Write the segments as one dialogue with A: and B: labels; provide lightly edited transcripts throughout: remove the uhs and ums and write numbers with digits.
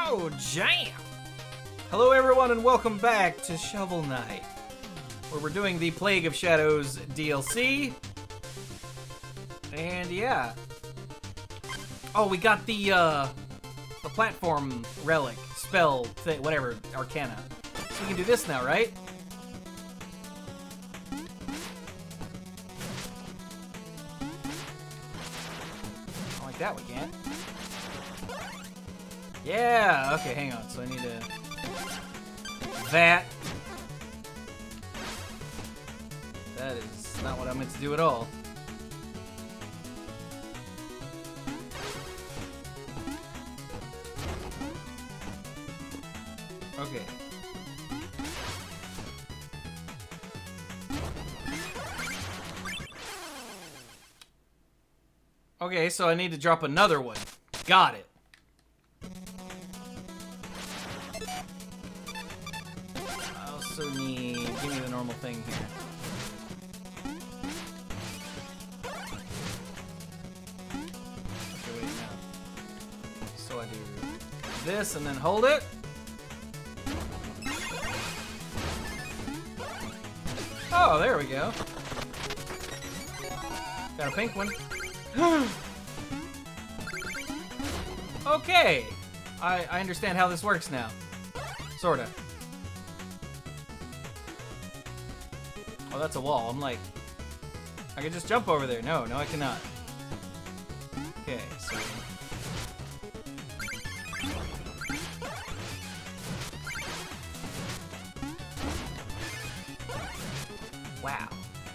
A: Oh, jam! Hello everyone and welcome back to Shovel Knight, where we're doing the Plague of Shadows DLC. And yeah. Oh, we got the platform relic, spell, thing, whatever, arcana. So we can do this now, right? Oh, like that we can't. Yeah, okay, hang on. So I need to... That is not what I meant to do at all. Okay. Okay, so I need to drop another one. Got it. I also need... Give me the normal thing here. Okay, wait, no. So I do this and then hold it. Oh, there we go. Got a pink one. Okay. I understand how this works now. Sorta. Oh, that's a wall. I'm like... I can just jump over there. No, I cannot. Okay, so... Wow.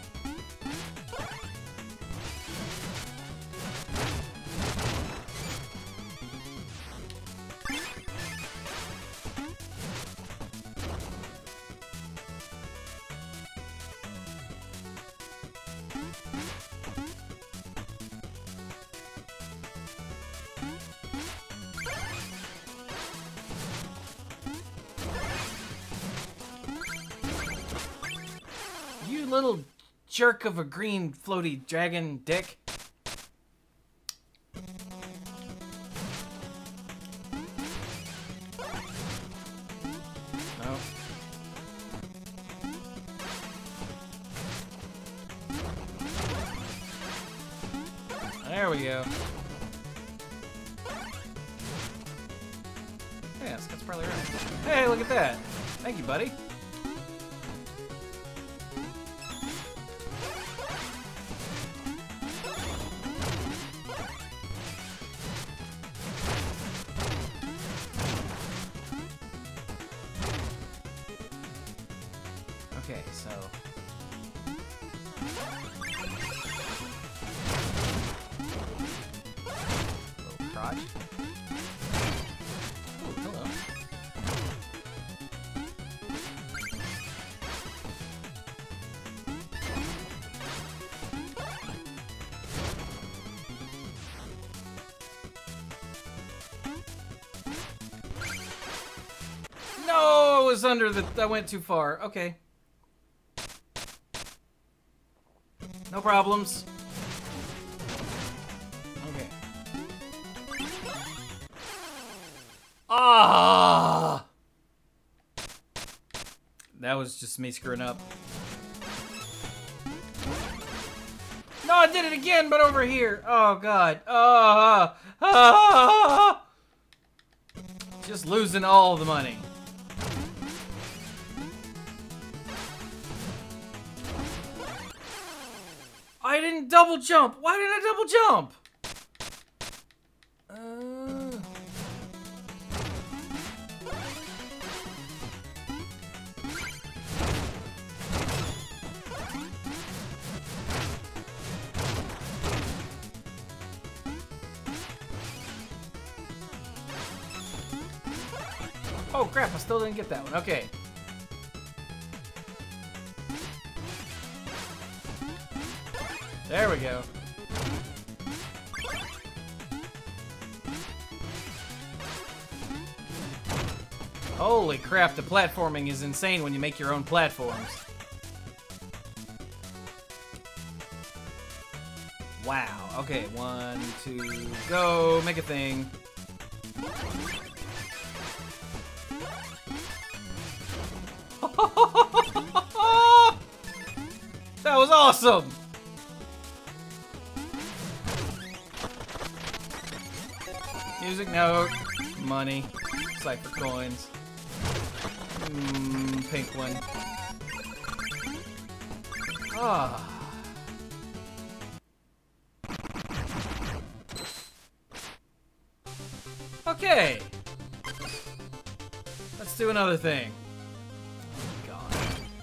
A: You little jerk of a green floaty dragon dick. No. There we go. Yes, that's probably right. Hey, look at that. Thank you, buddy. Okay, so... Little crotch. Oh, hello. No, it was under the... I went too far. Okay. No problems. Okay. Ah! That was just me screwing up. No, I did it again, but over here. Oh, God. Just losing all the money. I didn't double jump. Why did I double jump? Oh crap, I still didn't get that one. Okay. There we go. Holy crap, the platforming is insane when you make your own platforms. Wow. Okay, 1, 2, go. Make a thing. That was awesome! Music note. Money. Cipher coins. Pink one. Ah. Okay. Let's do another thing. Oh, God.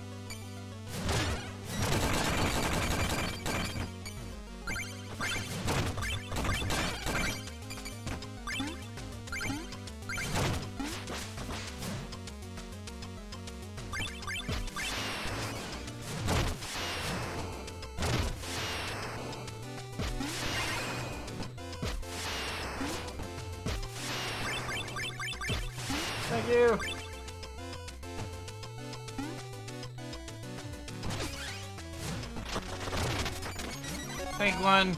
A: Thank you. Pink one.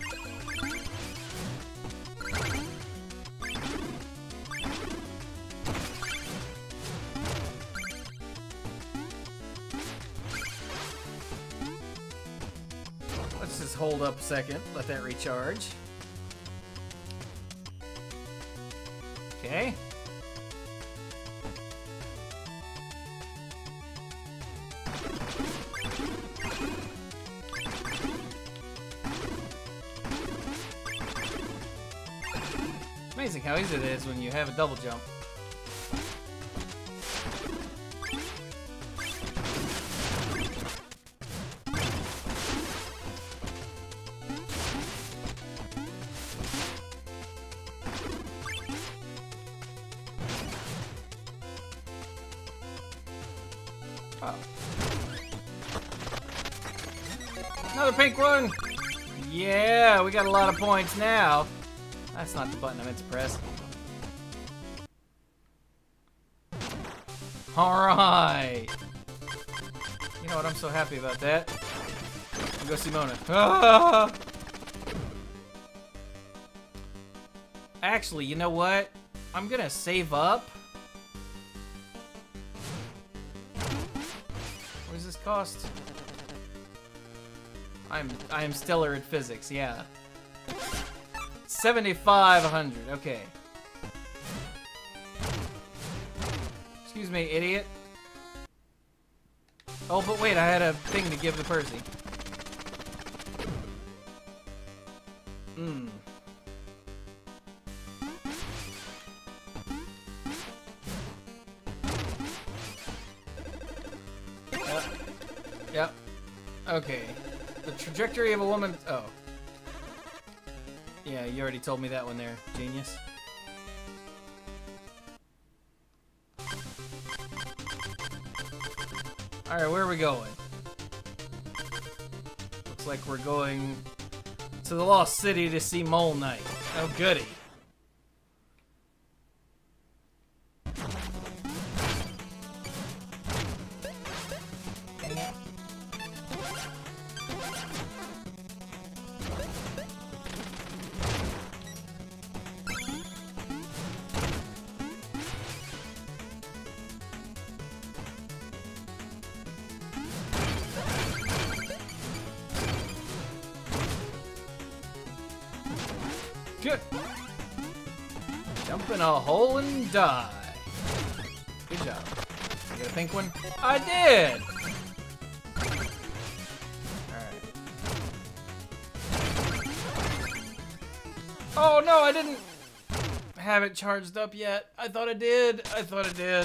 A: Let's just hold up a second. Let that recharge. Okay. Amazing how easy it is when you have a double jump. Oh. Another pink one! Yeah, we got a lot of points now. That's not the button I meant to press. Alright! You know what, I'm so happy about that. I'll go see Mona. Ah! Actually, you know what? I'm gonna save up. What does this cost? I am stellar at physics, yeah. 7,500, okay. Excuse me, idiot. Oh, but wait, I had a thing to give to Percy. Yep. Okay. The trajectory of a woman. Oh. Yeah, you already told me that one there, genius. Alright, where are we going? Looks like we're going to the Lost City to see Mole Knight. Oh, goody. Good. Jump in a hole and die. Good job. I get a pink one? I did! Alright. Oh no, I didn't have it charged up yet. I thought I did. I thought I did.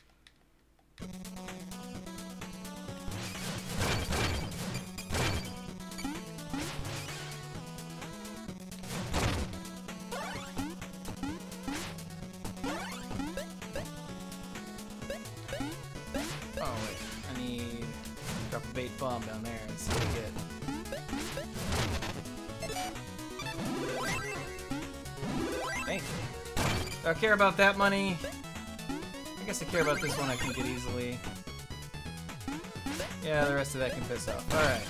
A: Oh wait, I need to drop a bait bomb down there and see what I get. Thank you. Do I care about that money? I guess I care about this one I can get easily. Yeah, the rest of that can piss off. Alright.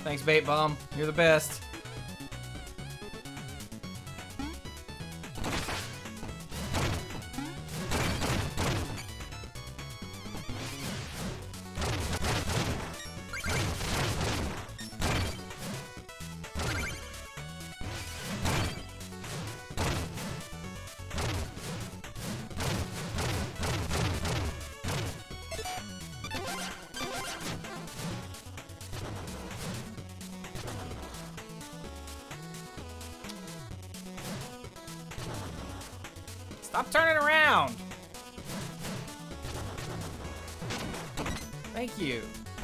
A: Thanks, Bait Bomb. You're the best. Stop turning around! Thank you.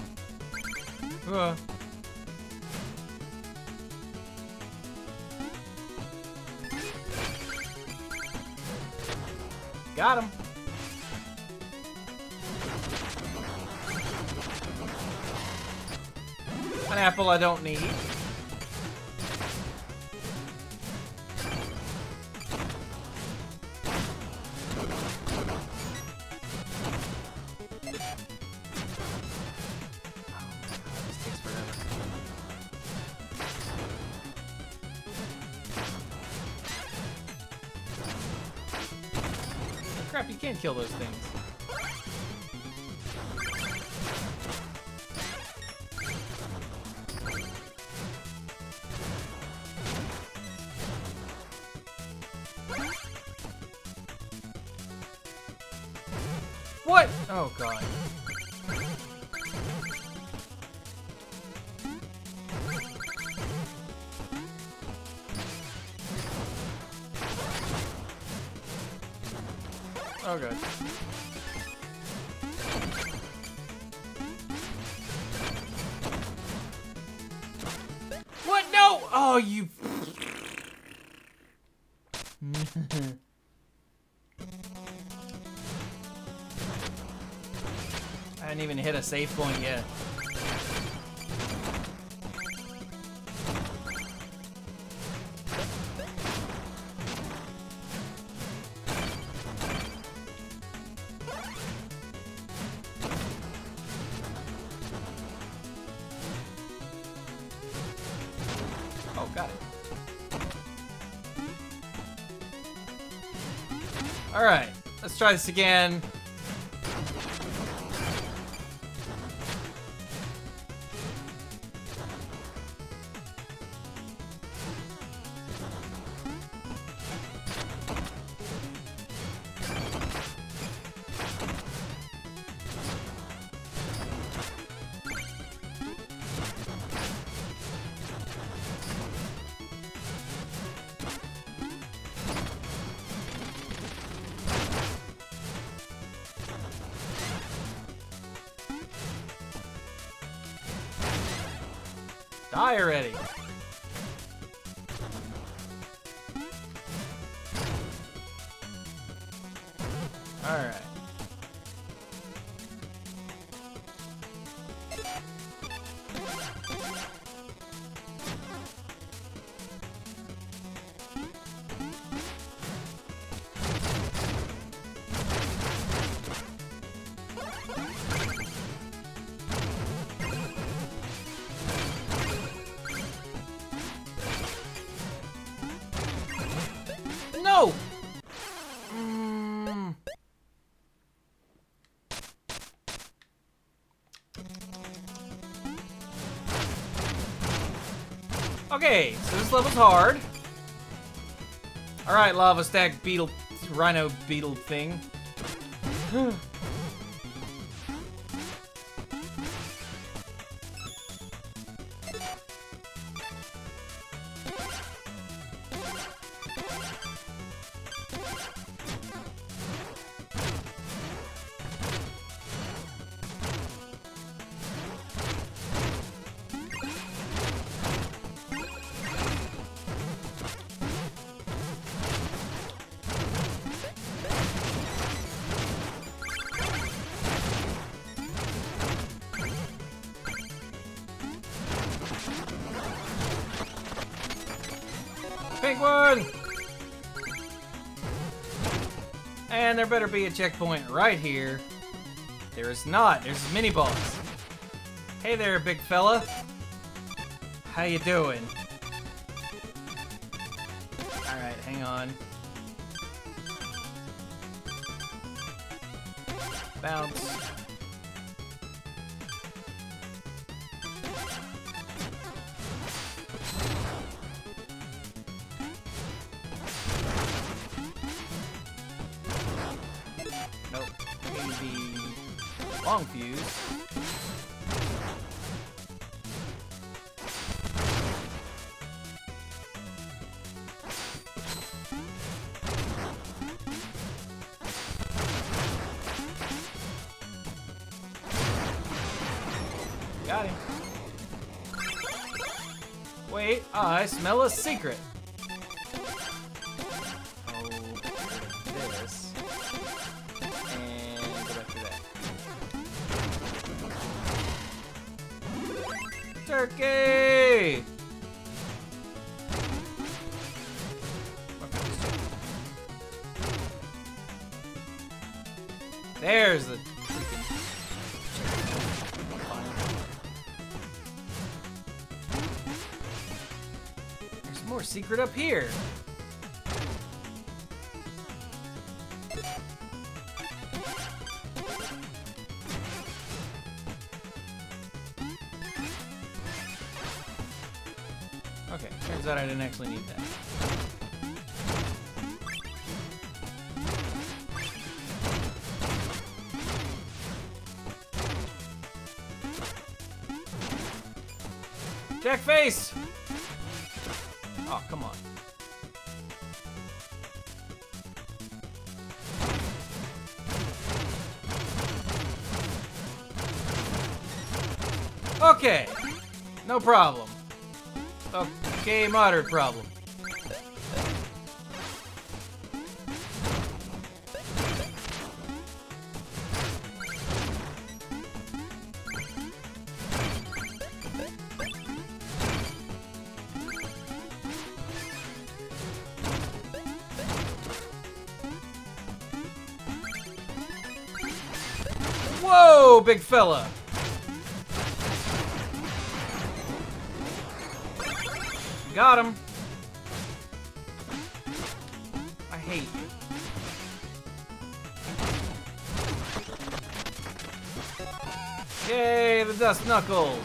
A: Got him. An apple I don't need. Crap, you can't kill those things. What? Oh, God. Oh, God. What? No! Oh, you... I hadn't even hit a save point yet. Oh, got it. All right, let's try this again. Die already. All right. No! Okay, so this level's hard. Alright, lava stag beetle, rhino beetle thing. Pink one! And there better be a checkpoint right here. There is not. There's a mini boss. Hey there, big fella. how you doing? Alright, hang on. Bounce. Nope. Maybe long fuse. Got him. Wait, I smell a secret. Oh, this. And go back to that. Turkey! There's the freaking... There's more secret up here. Okay, turns out I didn't actually need that. Check face! Oh, come on. Okay. No problem. Okay, moderate problem. Whoa, big fella. Got him. I hate you. Yay, the dust knuckles.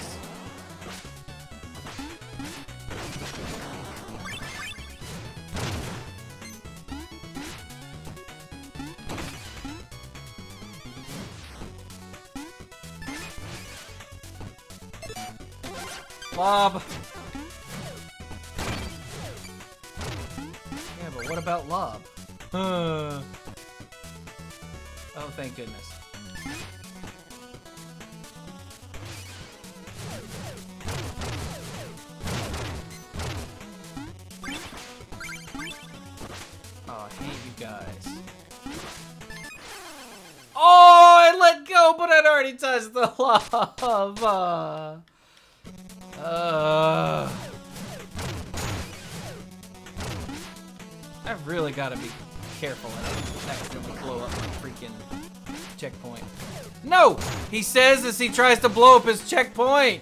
A: Lob. Yeah, but what about lob? Oh, thank goodness. Oh, I hate you guys. Oh, I let go, but I'd already touched the lava. I've really got to be careful and accidentally blow up my freaking checkpoint. No! He says as he tries to blow up his checkpoint!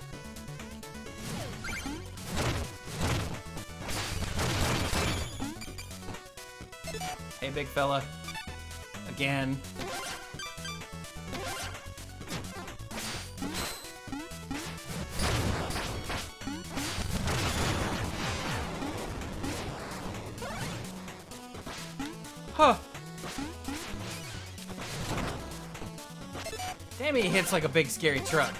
A: Hey, big fella. Again. Huh. Damn, he hits like a big scary truck.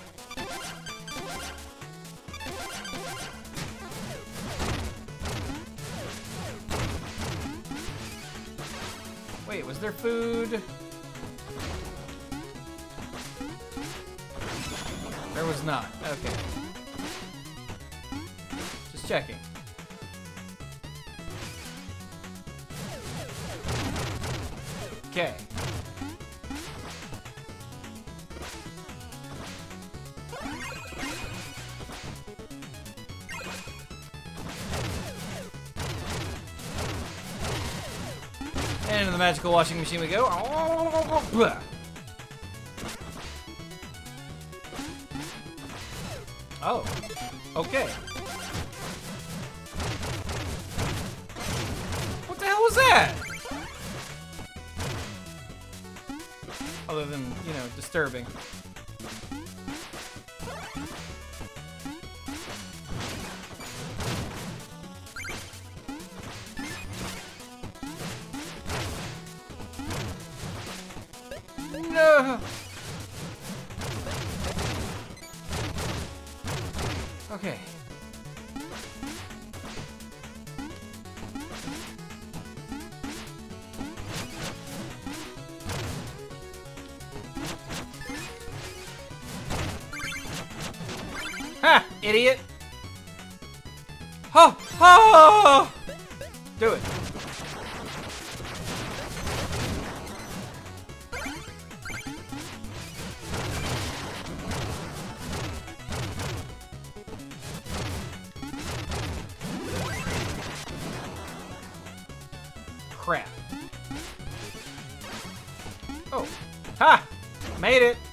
A: Wait, was there food? There was not. Okay. Just checking. Okay. And into the magical washing machine we go. Oh. Okay. was that? Other than, you know, disturbing. No. Okay. Ha! Idiot! Ha! Ha! Do it. Crap. Oh. Ha! Made it!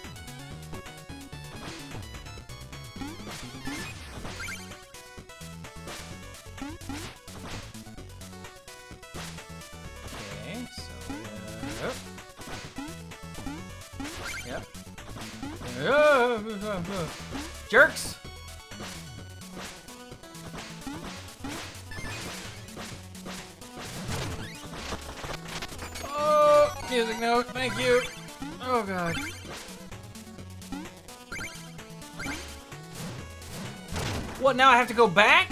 A: Okay, so, yep. Jerks! Oh, music note, thank you. Oh god. What, now I have to go back?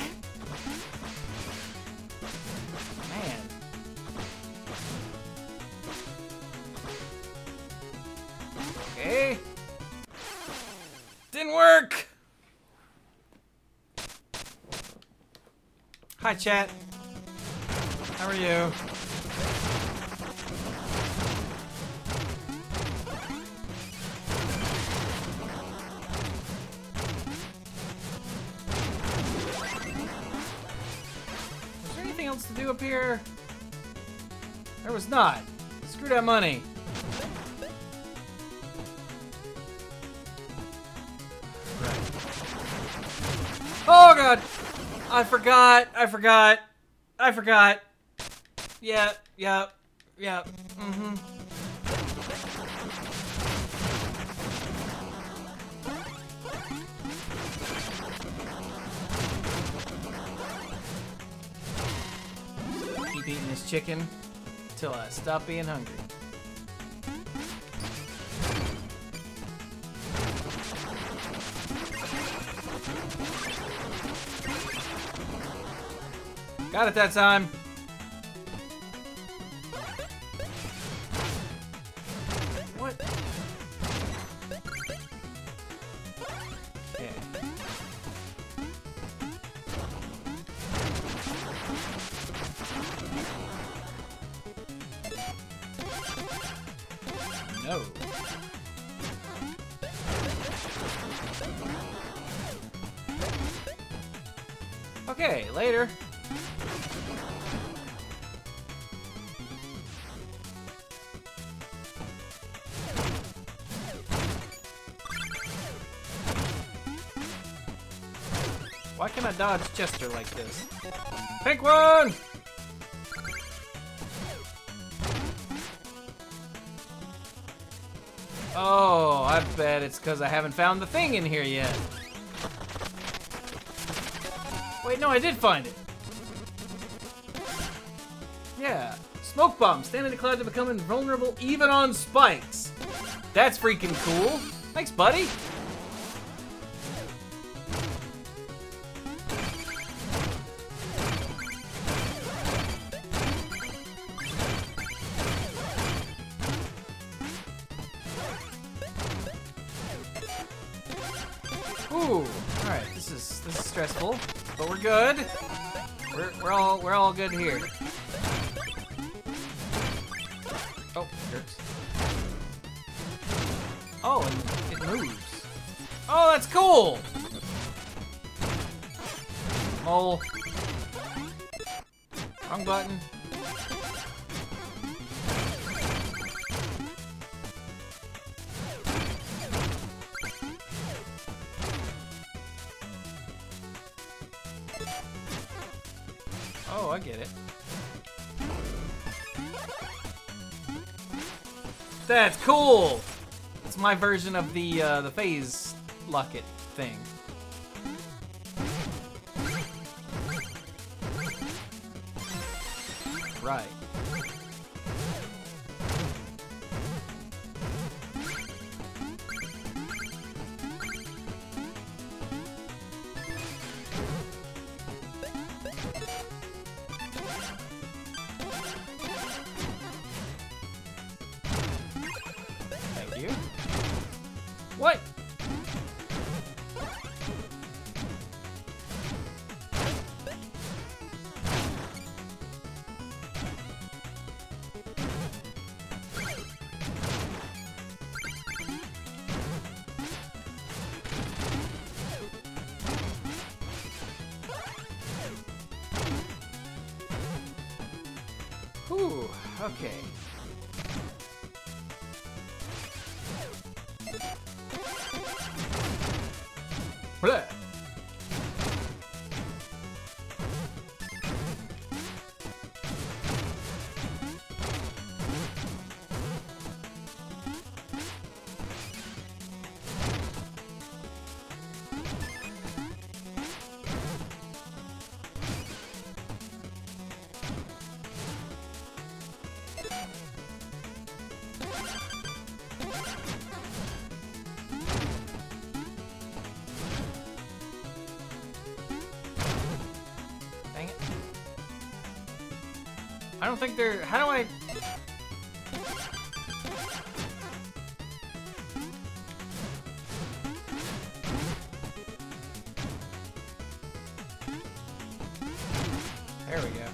A: Man. Okay. Didn't work! Hi, chat. How are you? Was there anything else to do up here? There was not. Screw that money. Right. Oh god! I forgot. Yeah. Mm-hmm. Keep eating this chicken until I stop being hungry. Got it that time. What? Okay. No. Okay, later. Why can I dodge Chester like this? Pink one! Oh, I bet it's because I haven't found the thing in here yet. Wait, no, I did find it. Yeah. Smoke bomb. Stand in the cloud to become invulnerable even on spikes. That's freaking cool. Thanks, buddy. Ooh, all right. This is stressful, but we're good. We're all good here. Oh, jerks. Oh, and it moves. Oh, that's cool. Mole. Wrong button. Oh, I get it. That's cool. It's my version of the phase locket thing. Right. Thank you. What? Ooh, okay. Blah. Dang it. I don't think they're... How do I... There we go.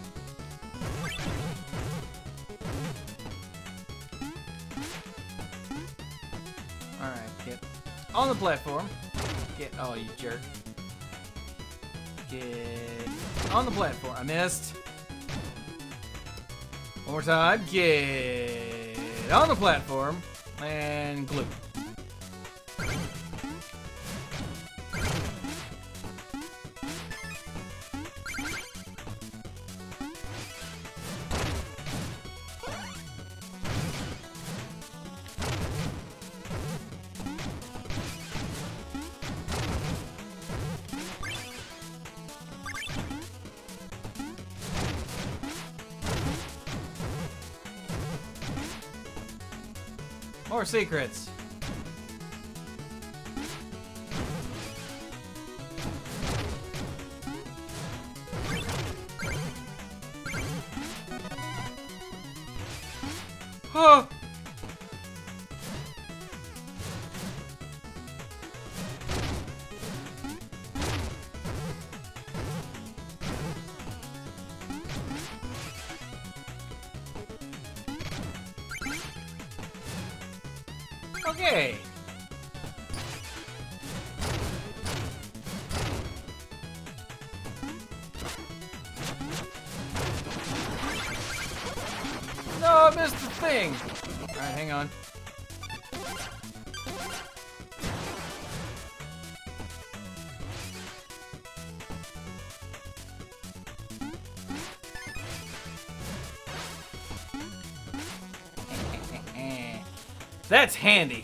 A: Alright, get on the platform. Get... Oh, you jerk. Get on the platform. I missed. One more time. Get on the platform. And glue. More secrets. Oh. Okay. No, I missed the thing. All right, hang on. That's handy.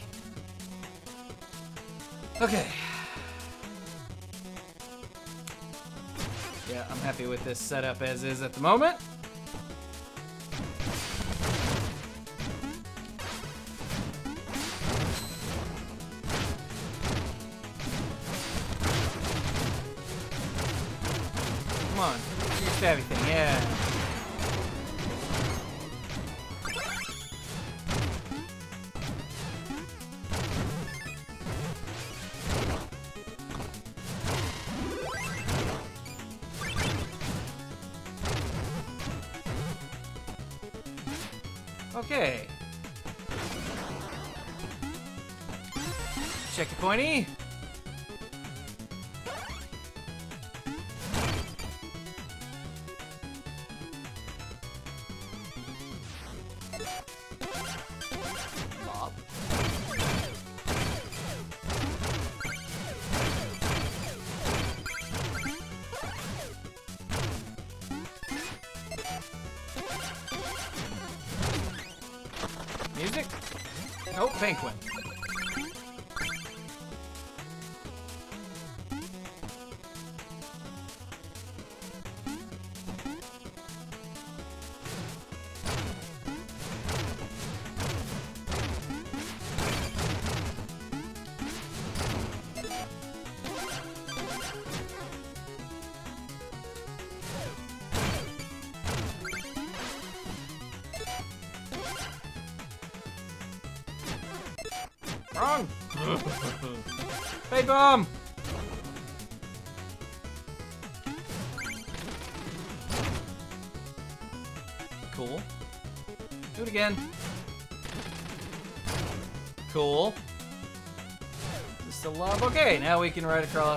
A: Okay. Yeah, I'm happy with this setup as is at the moment. Come on, do your stabby thing, yeah. Okay. Check your pointy. Bob. Music. Oh, pink one. Wrong! Fade bomb! Cool. Do it again. Cool. Just still love. Okay, now we can ride across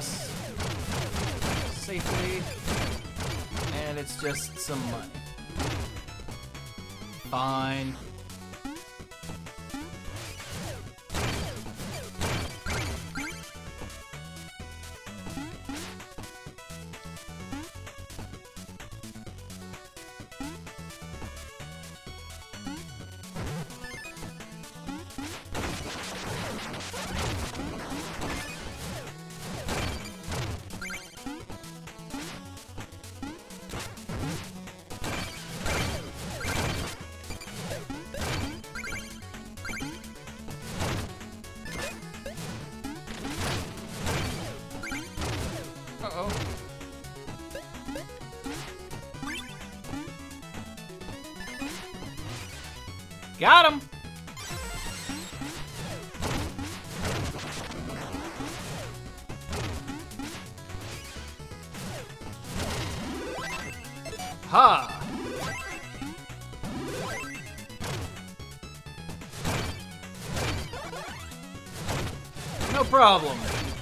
A: safely. And it's just some money. Fine. Uh-oh. Got him! Ha! No problem.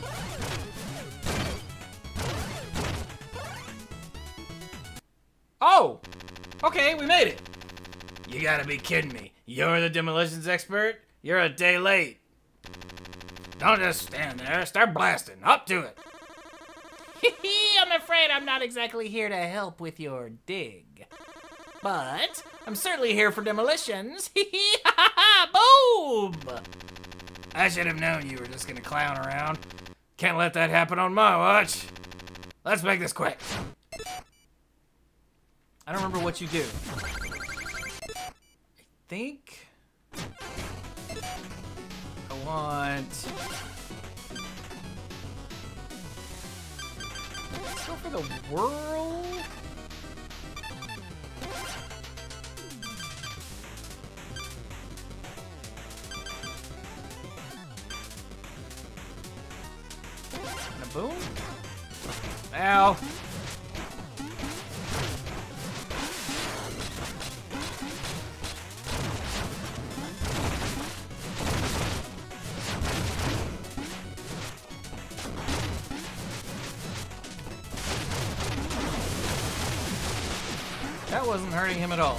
A: Oh! Okay, we made it. You gotta be kidding me. You're the demolitions expert? You're a day late. Don't just stand there. Start blasting. Up to it. I'm afraid I'm not exactly here to help with your dig. But I'm certainly here for demolitions. Boom! I should have known you were just gonna clown around. Can't let that happen on my watch. Let's make this quick. I don't remember what you do. I think I want... Let's go for the whirl. And a boom. Ow. That wasn't hurting him at all.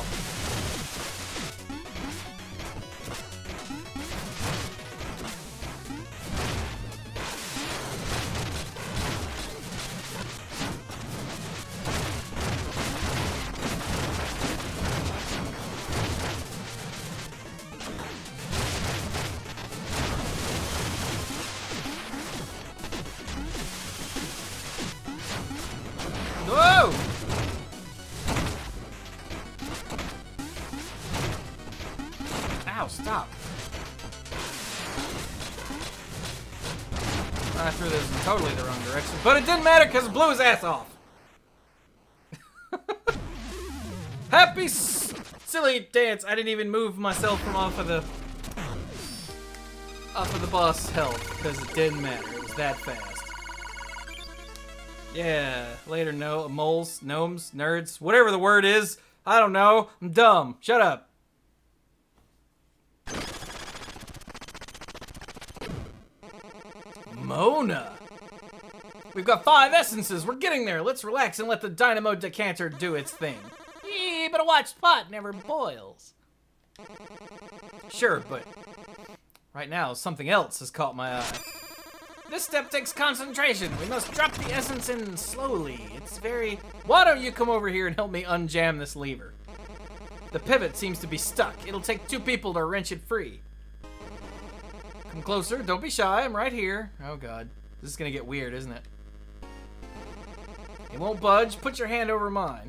A: Whoa! Ow, stop. I threw this in totally the wrong direction, but it didn't matter because it blew his ass off. Happy silly dance. I didn't even move myself from off of the boss health because it didn't matter. It was that fast. Yeah, later, no moles, gnomes, nerds, whatever the word is. I don't know. I'm dumb. Shut up. Mona. We've got 5 essences. We're getting there. Let's relax and let the dynamo decanter do its thing. But a watched pot never boils. Sure, but right now something else has caught my eye. This step takes concentration. We must drop the essence in slowly. It's very... Why don't you come over here and help me unjam this lever? The pivot seems to be stuck. It'll take 2 people to wrench it free. Come closer. Don't be shy. I'm right here. Oh, God. This is gonna get weird, isn't it? It won't budge. Put your hand over mine.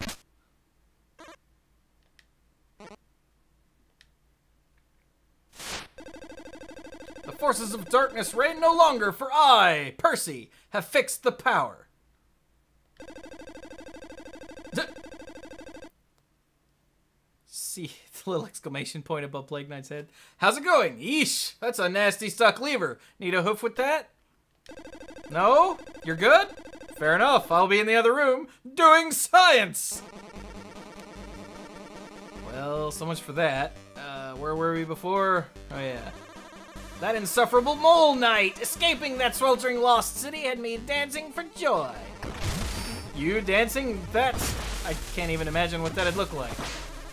A: The forces of darkness reign no longer, for I, Percy, have fixed the power. See the little exclamation point above Plague Knight's head. How's it going? Yeesh, that's a nasty stuck lever. Need a hoof with that? No? You're good? Fair enough. I'll be in the other room doing science. Well, so much for that. Where were we before? Oh, yeah. That insufferable mole knight escaping that sweltering lost city had me dancing for joy. You dancing? That's... I can't even imagine what that'd look like.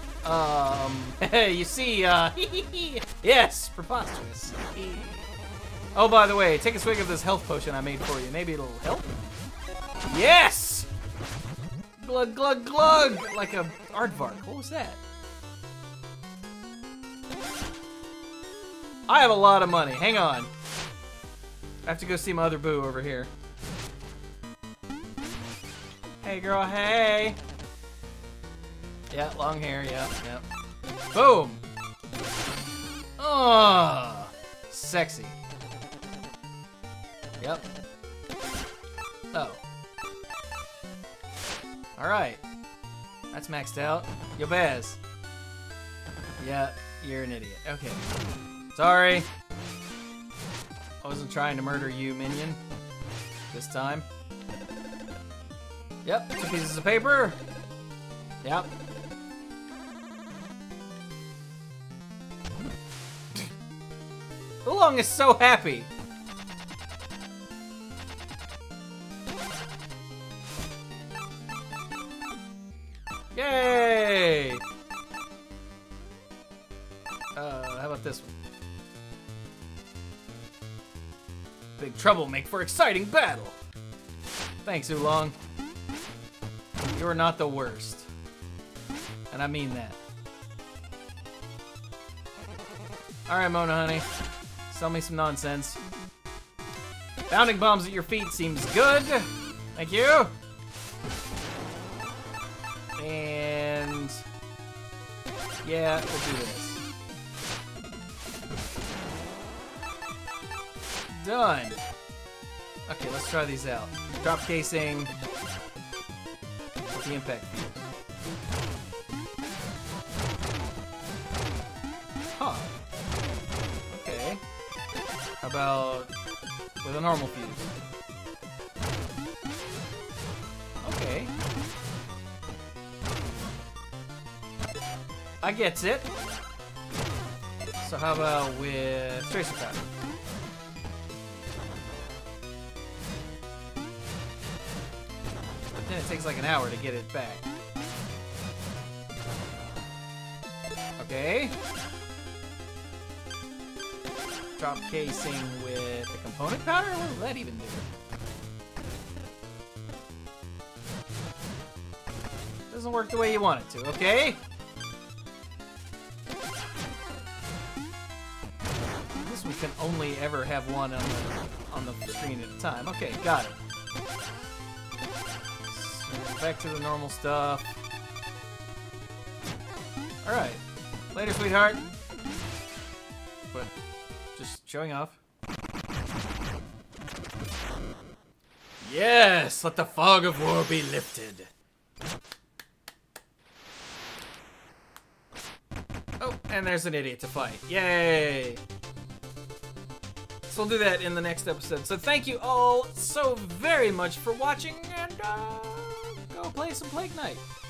A: You see, yes, preposterous. Oh, by the way, take a swig of this health potion I made for you. Maybe it'll help? Yes! Glug, glug, glug! Like a aardvark. What was that? I have a lot of money. Hang on. I have to go see my other boo over here. Hey, girl, hey! Yeah, long hair, yeah. Boom! Oh, sexy. Yep. Oh. Alright. That's maxed out. Yo, Baz. Yeah, you're an idiot. Okay. Sorry. I wasn't trying to murder you, minion. This time. Yep, 2 pieces of paper. Yep. Oolong is so happy. Yay! How about this one? Big trouble make for exciting battle. Thanks, Oolong. You're not the worst. And I mean that. Alright, Mona, honey. Sell me some nonsense. Bounding bombs at your feet seems good. Thank you. And... yeah, we'll do this. Done. Okay, let's try these out. Drop casing. The impact field. Huh. Okay. How about with a normal fuse? Okay. I gets it. So how about with tracer powder? But then it takes like an hour to get it back. Okay. Drop casing with the component powder? What will that even do? Doesn't work the way you want it to, okay? This one can only ever have one on the screen at a time. Okay, got it. So back to the normal stuff. Alright. Later, sweetheart. But just showing off. Yes! Let the fog of war be lifted. Oh, and there's an idiot to fight. Yay! So we'll do that in the next episode. So thank you all so very much for watching, and go play some Plague Knight.